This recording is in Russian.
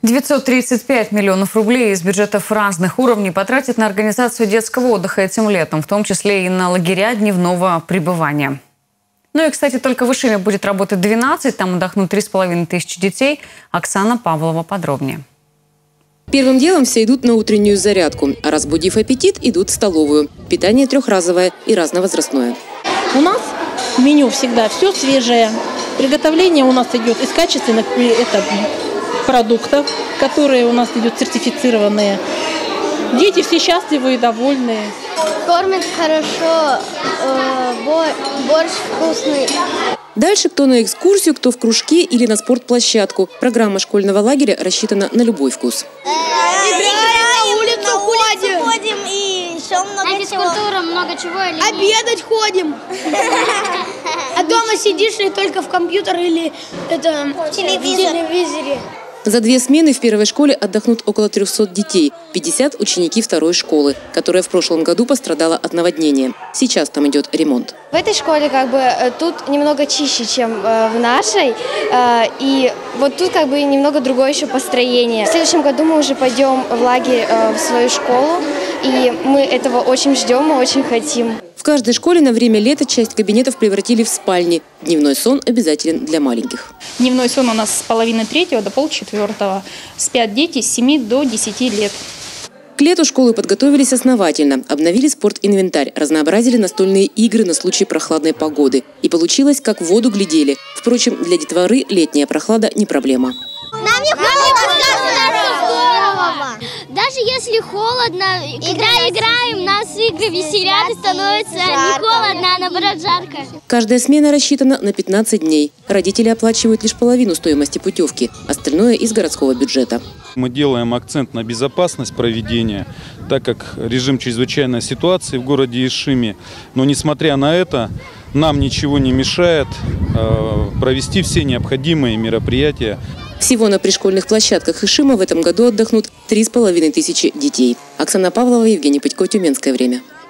935 миллионов рублей из бюджетов разных уровней потратят на организацию детского отдыха этим летом, в том числе и на лагеря дневного пребывания. Ну и, кстати, только в Ишиме будет работать 12, там отдохнут 3500 детей. Оксана Павлова подробнее. Первым делом все идут на утреннюю зарядку, а разбудив аппетит, идут в столовую. Питание трехразовое и разновозрастное. У нас в меню всегда все свежее. Приготовление у нас идет из качественных продуктов, которые у нас идут сертифицированные. Дети все счастливы и довольны. Кормят хорошо, борщ вкусный. Дальше кто на экскурсию, кто в кружке или на спортплощадку. Программа школьного лагеря рассчитана на любой вкус. Играем, на улицу ходим и еще много чего. Физкультура, много чего. Обедать ходим. А дома сидишь и только в компьютер или в телевизоре. За 2 смены в первой школе отдохнут около 300 детей, 50 – ученики второй школы, которая в прошлом году пострадала от наводнения. Сейчас там идет ремонт. В этой школе тут немного чище, чем в нашей, и вот тут немного другое еще построение. В следующем году мы уже пойдем в лагерь в свою школу, и мы этого очень ждем, мы очень хотим. В каждой школе на время лета часть кабинетов превратили в спальни. Дневной сон обязателен для маленьких. Дневной сон у нас с 3:30 до 3:30. Спят дети с 7 до 10 лет. К лету школы подготовились основательно. Обновили спортинвентарь, разнообразили настольные игры на случай прохладной погоды. И получилось, как в воду глядели. Впрочем, для детворы летняя прохлада не проблема. Нам не холодно, здорово. Даже если холодно, когда играем, нас игры веселят и становится не холодно, а наоборот жарко. Каждая смена рассчитана на 15 дней. Родители оплачивают лишь половину стоимости путевки, остальное из городского бюджета. Мы делаем акцент на безопасность проведения, так как режим чрезвычайной ситуации в городе Ишиме. Но несмотря на это, нам ничего не мешает провести все необходимые мероприятия. Всего на пришкольных площадках Ишима в этом году отдохнут 3500 детей. Оксана Павлова, Евгений Пытько, Тюменское время.